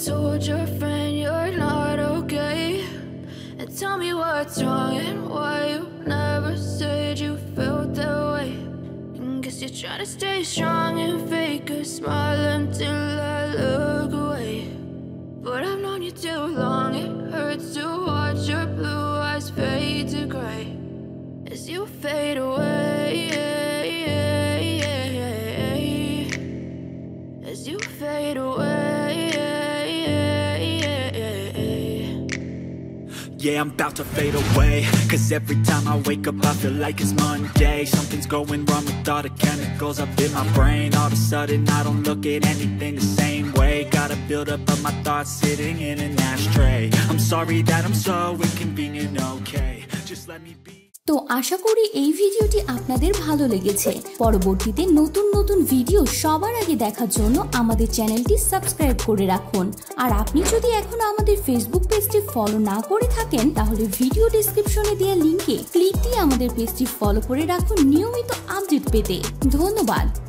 told your friend you're not okay? And tell me what's wrong and why you never said you felt that way. And guess you're trying to stay strong and fake a smile until I look away. But I've known you too long, it hurts to watch your blue eyes fade to gray as you fade away, as you fade away. Yeah, I'm about to fade away, cause every time I wake up I feel like it's Monday. Something's going wrong with all the chemicals up in my brain. All of a sudden I don't look at anything the same way. Gotta build up of my thoughts sitting in an ashtray. I'm sorry that I'm so inconvenient, okay, just let me be. তো আশা করি এই ভিডিওটি আপনাদের ভালো লেগেছে। পরবর্তীতে নতুন নতুন ভিডিও সবার আগে দেখার জন্য আমাদের চ্যানেলটি সাবস্ক্রাইব করে রাখুন। আর আপনি যদি এখনো আমাদের ফেসবুক পেজটি ফলো না করে থাকেন তাহলে ভিডিও ডেসক্রিপশনে দেওয়া লিংকে ক্লিক দিয়ে আমাদের পেজটি ফলো করে রাখুন নিয়মিত আপডেট পেতে। ধন্যবাদ।